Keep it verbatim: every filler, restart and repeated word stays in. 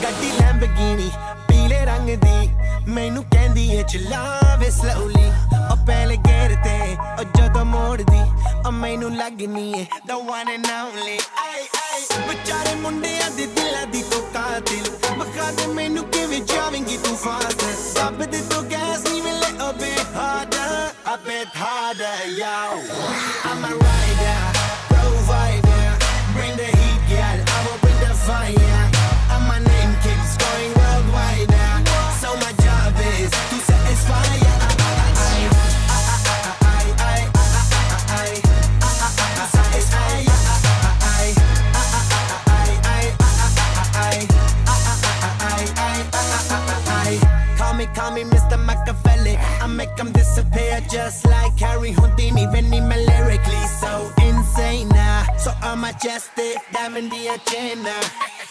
ਗੱਡੀ ਲੈਂਬਰਗਿਨੀ ਪੀਲੇ ਰੰਗ ਦੀ ਮੈਨੂੰ ਕਹਿੰਦੀ ਏ ਚਲਾਵੇ slowly ਉਹ ਪਹਿਲੇ ਗੇਰ ਤੇ ਉਹ ਜਦੋਂ ਮੋੜਦੀ ਉਹ ਮੈਨੂੰ ਲੱਗਨੀ ਏ the one and only ay ay ਵਿਚਾਰੇ ਮੁੰਡਿਆਂ ਦੇ ਦਿਲਾਂ ਦੀ ਤੂੰ ਕਾਤਿਲ ਬਖਾ ਦੇ ਮੈਨੂੰ ਕਿਵੇਂ ਜਾਵੇਂਗੀ ਤੂੰ ਫਾਸਟ ਦੱਬ ਦੇ ਤੂੰ ਗੈਸ ਨੀ ਮਿਲੇ a bit harder a bit harder yo I'm a rider provider bring the heat girl I will bring the fire and my name keeps going worldwide so my job is to satisfy Call me Mister Machiavelli I make them disappear just like Harry Houdini when I'm lyrically so insane now so I'm majestic, diamond the agenda